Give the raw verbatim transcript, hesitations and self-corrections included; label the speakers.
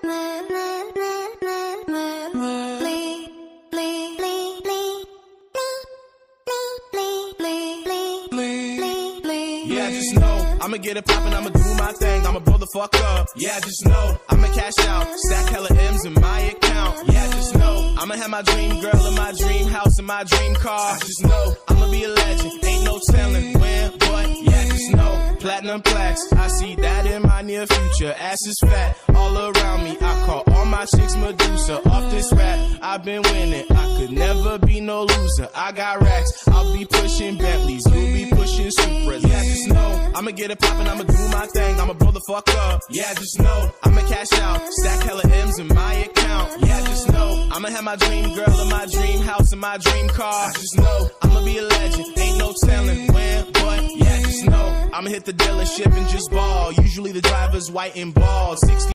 Speaker 1: Yeah, just know I'ma get it poppin', I'ma do my thing, I'ma blow the fuck up. Yeah, just know I'ma cash out, stack hella M's in my account. Yeah, just know I'ma have my dream girl in my dream house in my dream car. Just know I'ma be a legend, ain't no telling when, but yeah, just know platinum plaques, I see that in my near future. Ass is fat all around me, I call all my chicks Medusa. Off this rap, I've been winning, I could never be no loser. I got racks, I'll be pushing Bentleys, you'll be pushing Supras. Yeah, just know I'ma get it poppin', I'ma do my thing, I'ma blow the fuck up. Yeah, just know I'ma cash out, stack hella M's in my account. Yeah, just know I'ma have my dream girl in my dream house in my dream car. Just know I'ma be a legend, ain't no telling when, but yeah, just know I'ma hit the dealership and just ball. Usually the driver's white and bald, sixty